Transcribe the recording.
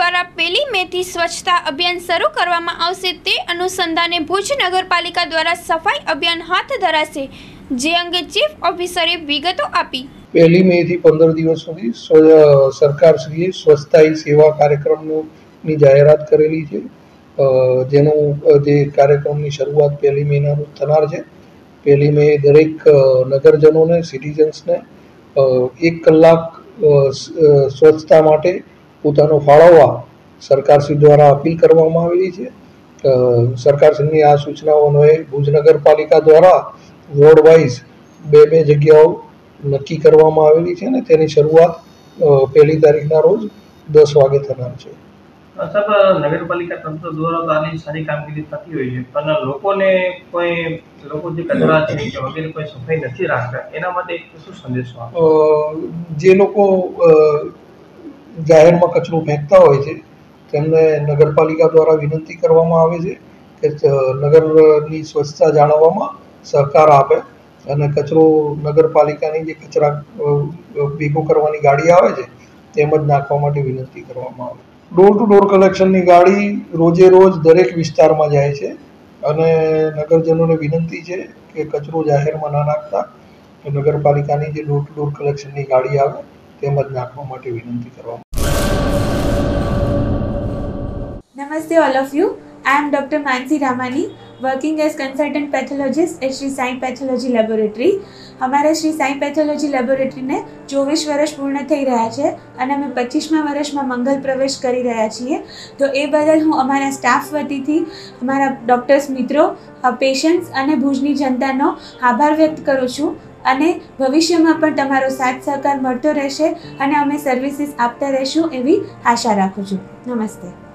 દ્વારા 1 મે થી સ્વચ્છતા અભિયાન શરૂ કરવામાં આવશે તે અનુસંધાને ભુજ નગરપાલિકા દ્વારા સફાઈ અભિયાન હાથ ધરાશે, જે અંગે ચીફ ઓફિસરે વિગતો આપી। 1 મે થી 15 દિવસ સુધી સરકારશ્રીએ સ્વચ્છતા સેવા કાર્યક્રમની જાહેરાત કરેલી છે, જે કાર્યક્રમની શરૂઆત 1 મેના રોજ થનાર છે। 1 મે દરેક નગરજનોને, સિટીઝન્સને 1 કલાક સ્વચ્છતા માટે પોતાનો ફાળવવા સરકારશ્રી દ્વારા અપીલ કરવામાં આવેલી છે। સરકારશ્રીની આ સૂચનાઓનો ભુજ નગરપાલિકા દ્વારા વોર્ડ વાઇઝ 2 જગ્યાઓ નક્કી કરવામાં આવેલી છે અને તેની શરૂઆત 1 તારીખના રોજ 10 વાગે થનાર છે। સાહેબ, નગરપાલિકા તંત્ર દ્વારા તો આની સારી કામગીરી થતી હોય છે, પણ લોકો જે કચરા છે કે વગેરે કોઈ સફાઈ નથી રાખતા, એના માટે શું સંદેશો આપો? જે લોકો જાહેરમાં કચરો ફેંકતા હોય છે તેમને નગરપાલિકા દ્વારા વિનંતી કરવામાં આવે છે કે નગરની સ્વચ્છતા જાળવવામાં સહકાર આપે અને કચરો નગરપાલિકાની જે કચરા ભેગો કરવાની ગાડી આવે છે તેમ જ નાખવા માટે વિનંતી કરવામાં આવે। ડોર ટુ ડોર કલેક્શનની ગાડી રોજે રોજ દરેક વિસ્તારમાં જાય છે અને નગરજનોને વિનંતી છે કે કચરો જાહેરમાં ના નાખતા, નગરપાલિકાની જે ડોર ટુ ડોર કલેક્શનની ગાડી આવે તેમ જ નાખવા માટે વિનંતી કરવામાં। Namaste all of you. I am Dr. Mansi Ramani, working as consultant pathologist at Sri Sai Pathology Laboratory. हमारे श्री साई पैथोलॉजी लेबोरेटरी ने 24 वर्ष पूर्ण થઈ રહ્યા છે અને અમે 25મા વર્ષમાં મંગલ પ્રવેશ કરી રહ્યા છીએ। તો એ બદલ હું અમારા સ્ટાફ વતીથી અમારા ડોક્ટર્સ મિત્રો, પેશન્ટ્સ અને ભુજની જનતાનો આભાર વ્યક્ત કરું છું અને ભવિષ્યમાં પણ તમારો સાથ સહકાર મળતો રહેશે અને અમે સર્વિસીસ આપતા રહીશું એવી આશા રાખું છું। નમસ્તે।